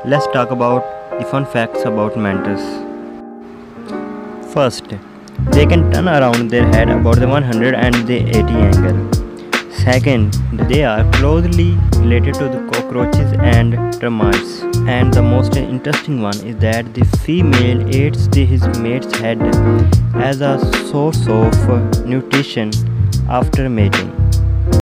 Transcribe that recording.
Let's talk about the fun facts about mantis. First, they can turn around their head about the 180 angle. Second, they are closely related to the cockroaches and termites. And the most interesting one is that the female eats his mate's head as a source of nutrition after mating.